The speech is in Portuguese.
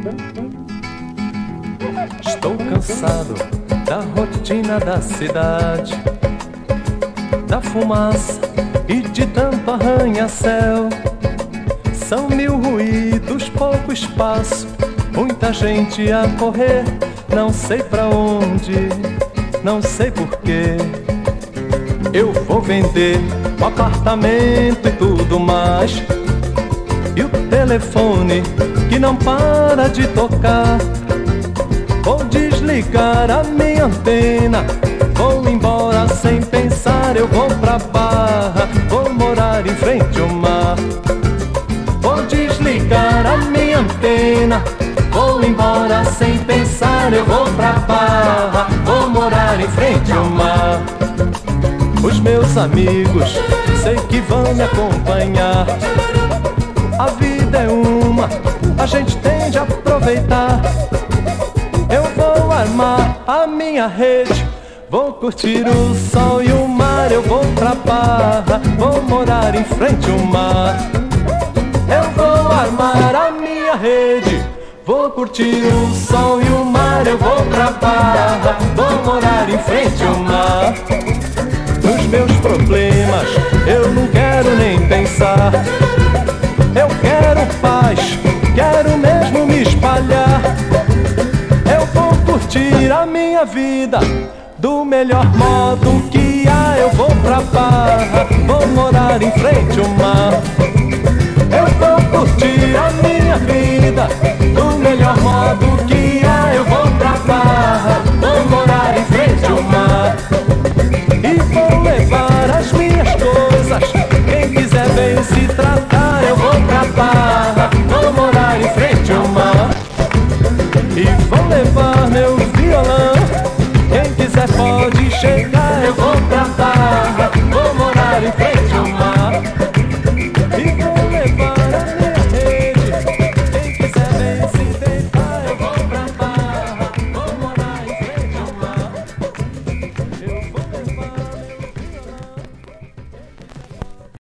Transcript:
Estou cansado da rotina da cidade, da fumaça e de tanto arranha-céu. São mil ruídos, pouco espaço, muita gente a correr. Não sei pra onde, não sei porquê. Eu vou vender o apartamento e tudo mais, e o telefone que não para de tocar. Vou desligar a minha antena, vou embora sem pensar. Eu vou pra Barra, vou morar em frente ao mar. Vou desligar a minha antena, vou embora sem pensar. Eu vou pra Barra, vou morar em frente ao mar. Os meus amigos sei que vão me acompanhar. A vida é uma, a gente tem de aproveitar. Eu vou armar a minha rede, vou curtir o sol e o mar. Eu vou pra Barra, vou morar em frente ao mar. Eu vou armar a minha rede, vou curtir o sol e o mar. Eu vou pra Barra, vou morar em frente ao mar. Nos meus problemas eu não quero nem pensar. Eu quero paz, quero mesmo me espalhar. Eu vou curtir a minha vida do melhor modo que há. Eu vou pra Barra, vou